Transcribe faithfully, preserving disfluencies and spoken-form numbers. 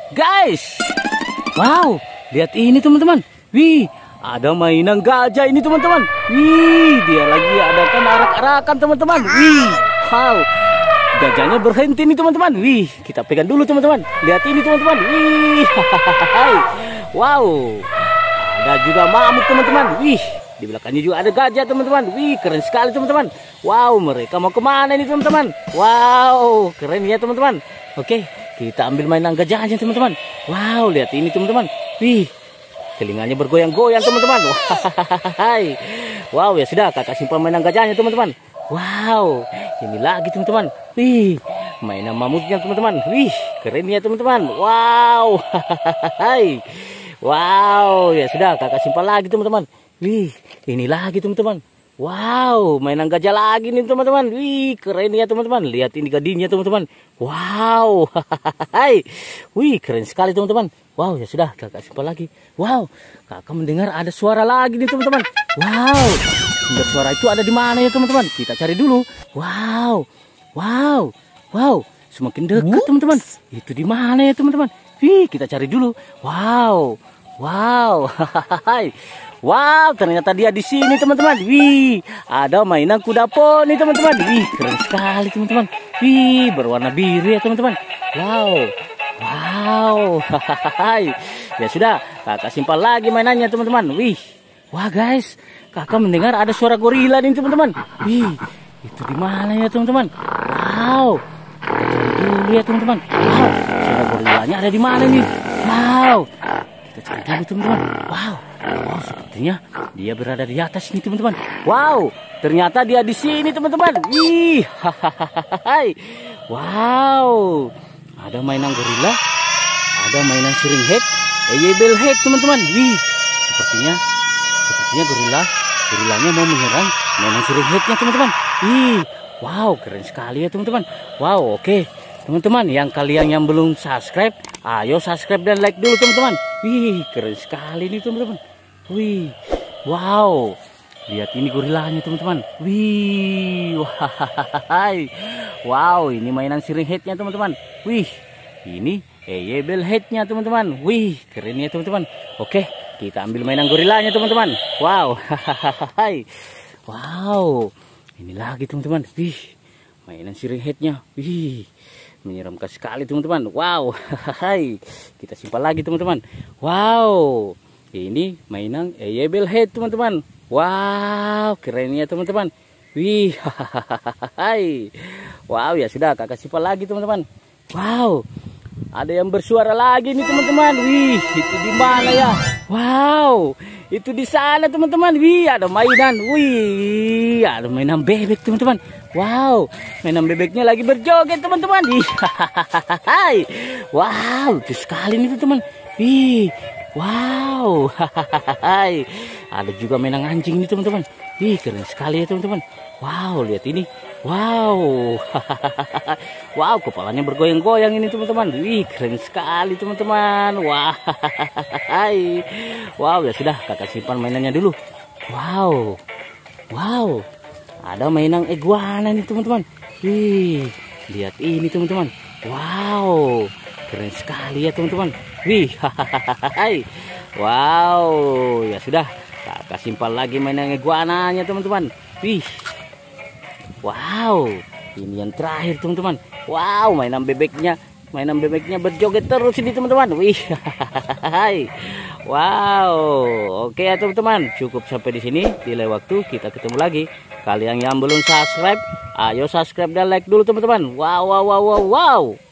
Guys, wow, lihat ini teman-teman. Wih, ada mainan gajah ini teman-teman. Wih, dia lagi adakan arak-arakan teman-teman. Wih, wow, gajahnya berhenti nih teman-teman. Wih, kita pegang dulu teman-teman. Lihat ini teman-teman. Wih, wow, ada juga mamut teman-teman. Wih, di belakangnya juga ada gajah teman-teman. Wih, keren sekali teman-teman. Wow, mereka mau kemana ini teman-teman? Wow, keren ya teman-teman. Oke, kita ambil mainan gajahnya teman-teman. Wow, lihat ini teman-teman. Wih, telinganya bergoyang-goyang teman-teman. Wow, ya sudah, kakak simpan mainan gajahnya teman-teman. Wow, ini lagi teman-teman. Wih, mainan mamutnya teman-teman. Wih, keren ya teman-teman. Wow, wow, ya sudah, kakak simpan lagi teman-teman. Wih, ini lagi teman-teman. Wow, mainan gajah lagi nih teman-teman. Wih, keren ya teman-teman. Lihat ini gadingnya teman-teman. Wow, wih, keren sekali teman-teman. Wow, ya sudah, kakak simpan lagi. Wow, kakak mendengar ada suara lagi nih teman-teman. Wow, sumber suara itu ada di mana ya teman-teman? Kita cari dulu. Wow, wow, wow, semakin dekat teman-teman. Itu di mana ya teman-teman? Wih, kita cari dulu. Wow, wow, wow, ternyata dia di sini teman-teman. Wih, ada mainan kuda poni teman-teman. Wih, keren sekali teman-teman. Wih, berwarna biru ya teman-teman. Wow, wow, ya sudah, kakak simpan lagi mainannya teman-teman. Wih, wah guys, kakak mendengar ada suara gorila nih teman-teman. Wih, itu di mana ya teman-teman? Wow, kita cari dulu ya teman-teman. Wow, suara gorilanya ada di mana nih? Wow, kita cari dulu teman-teman. Wow. Wow, sepertinya dia berada di atas nih teman-teman. Wow, ternyata dia di sini teman-teman. Wih, hahaha. Wow, ada mainan gorila, ada mainan siring head, eyebel head teman-teman. Wih, sepertinya, sepertinya gorila, gorilanya mau menyerang mainan siring headnya teman-teman. Wih, wow, keren sekali ya teman-teman. Wow, oke. Teman-teman, yang kalian yang belum subscribe, ayo subscribe dan like dulu teman-teman. Wih, keren sekali nih teman-teman. Wih, wow, lihat ini gorilanya teman-teman. Wih, wahai, wow, ini mainan siring headnya teman-teman. Wih, ini eyebel headnya teman-teman. Wih, keren ya teman-teman. Oke, kita ambil mainan gorilanya teman-teman. Wow, hahaha, wow, ini lagi teman-teman. Wih, mainan siring headnya. Wih, menyeramkan sekali teman-teman. Wow, hai, kita simpan lagi teman-teman. Wow, ini mainan eyebel head teman-teman. Wow, keren ya teman-teman. Wih, hai, wow, ya sudah, kakak simpan lagi teman-teman. Wow, ada yang bersuara lagi nih teman-teman. Wih, itu di mana ya? Wow, itu di sana teman-teman. Wih, ada mainan. Wih, ada mainan bebek teman-teman. Wow, mainan bebeknya lagi berjoget teman-teman. Hai, wow, lucu sekali nih teman-teman. Wih, wow, hai, ada juga mainan anjing nih teman-teman. Wih, keren sekali ya teman-teman. Wow, lihat ini. Wow, wow, kepalanya bergoyang-goyang ini teman-teman. Wih, keren sekali teman-teman. Wah, wow, ya sudah, kakak simpan mainannya dulu. Wow, wow, ada mainan iguana nih teman-teman. Wih, lihat ini teman-teman. Wow, keren sekali ya teman-teman. Wih, wow, ya sudah, kakak simpan lagi mainan iguananya teman-teman. Wih, wow, ini yang terakhir teman-teman. Wow, mainan bebeknya, mainan bebeknya berjoget terus ini teman-teman. Wih, wow, oke ya teman-teman, cukup sampai di sini. Di lain waktu kita ketemu lagi. Kalian yang belum subscribe, ayo subscribe dan like dulu teman-teman. Wow, wow, wow, wow, wow.